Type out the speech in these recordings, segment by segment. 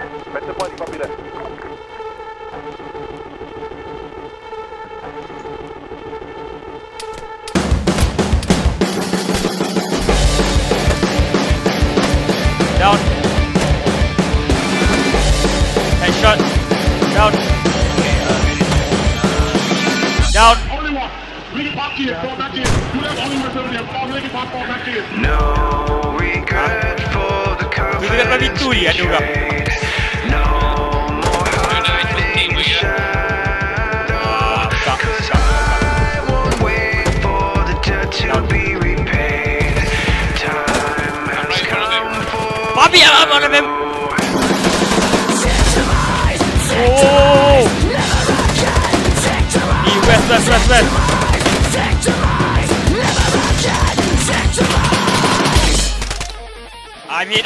Better point popular. Down. Headshot. Down. Down. Only one. Really pop here. Fall back here. You have only one there. Fall really pop. Fall back here. No regret for the confidence betrayed. No more hiding the shadow. 'Cause I won't wait for the debt to be repaid. Time has come for Bobby, I'm on him. Oh! West. I'm hit.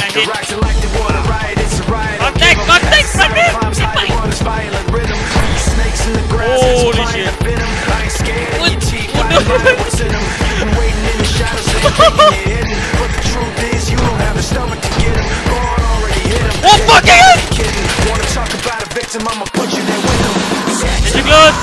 Contact, holy shit. Oh, fucking it! Did you close?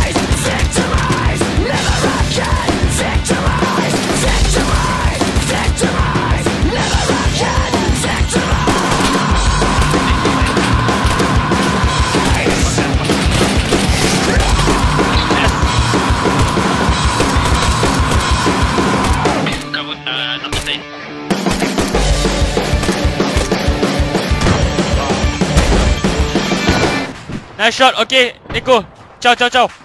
Nice shot, okay, Nico. Ciao.